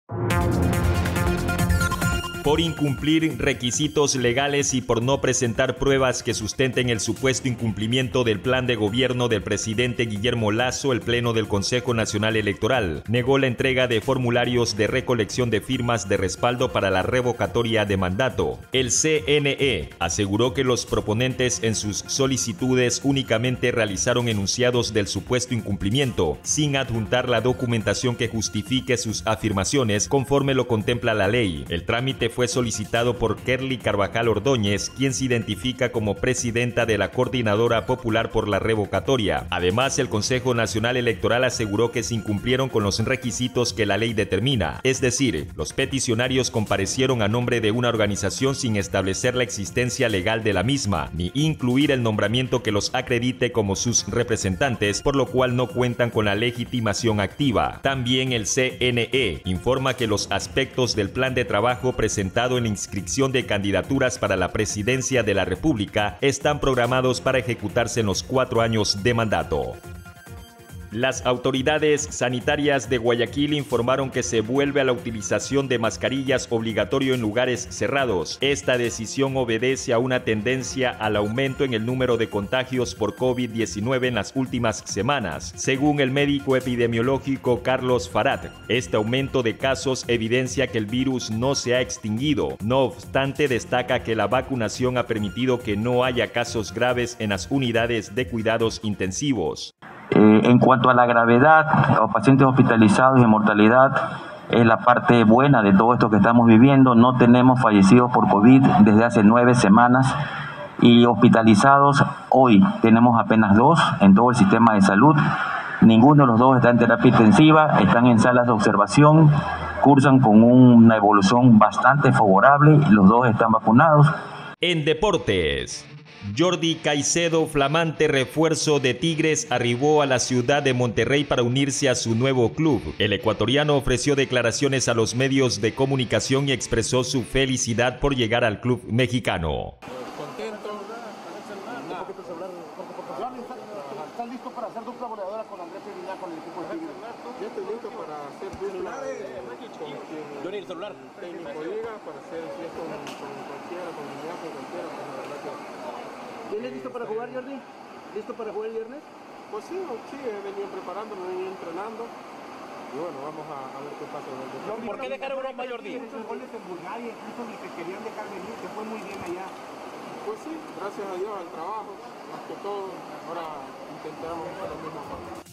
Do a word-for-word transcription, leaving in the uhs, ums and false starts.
Por incumplir requisitos legales y por no presentar pruebas que sustenten el supuesto incumplimiento del plan de gobierno del presidente Guillermo Lasso, el Pleno del Consejo Nacional Electoral negó la entrega de formularios de recolección de firmas de respaldo para la revocatoria de mandato. El C N E aseguró que los proponentes en sus solicitudes únicamente realizaron enunciados del supuesto incumplimiento, sin adjuntar la documentación que justifique sus afirmaciones conforme lo contempla la ley. El trámite fue solicitado por Kerly Carvajal Ordóñez, quien se identifica como presidenta de la Coordinadora Popular por la Revocatoria. Además, el Consejo Nacional Electoral aseguró que se incumplieron con los requisitos que la ley determina, es decir, los peticionarios comparecieron a nombre de una organización sin establecer la existencia legal de la misma, ni incluir el nombramiento que los acredite como sus representantes, por lo cual no cuentan con la legitimación activa. También el C N E informa que los aspectos del plan de trabajo presentado en la inscripción de candidaturas para la presidencia de la República están programados para ejecutarse en los cuatro años de mandato. Las autoridades sanitarias de Guayaquil informaron que se vuelve a la utilización de mascarillas obligatorio en lugares cerrados. Esta decisión obedece a una tendencia al aumento en el número de contagios por COVID diecinueve en las últimas semanas. Según el médico epidemiológico Carlos Farad, este aumento de casos evidencia que el virus no se ha extinguido. No obstante, destaca que la vacunación ha permitido que no haya casos graves en las unidades de cuidados intensivos. Eh, en cuanto a la gravedad o pacientes hospitalizados y mortalidad, es la parte buena de todo esto que estamos viviendo. No tenemos fallecidos por COVID desde hace nueve semanas y hospitalizados hoy tenemos apenas dos en todo el sistema de salud. Ninguno de los dos está en terapia intensiva, están en salas de observación, cursan con una evolución bastante favorable, los dos están vacunados. En deportes, Jordi Caicedo, flamante refuerzo de Tigres, arribó a la ciudad de Monterrey para unirse a su nuevo club. El ecuatoriano ofreció declaraciones a los medios de comunicación y expresó su felicidad por llegar al club mexicano. Contento. ¿Estás listo para ser dupla goleadora con Andrés Peña con el equipo de Tigres? Yo estoy listo para ser dupla con quien el celular técnico diga, para ser si es con, con cualquiera, con Guiñac, con cualquiera, pues la verdad que... ¿Tienes listo para jugar, Jordi? ¿Listo para jugar el viernes? Pues sí, sí, he venido preparándome, he venido entrenando. Y bueno, vamos a, a ver qué pasa. ¿Por qué dejar Europa, Jordi? Muchos goles en Bulgaria, incluso el que querían dejar venir, que fue muy bien allá. Pues sí, gracias a Dios al trabajo, más que todo, ahora intentamos hacer lo mismo.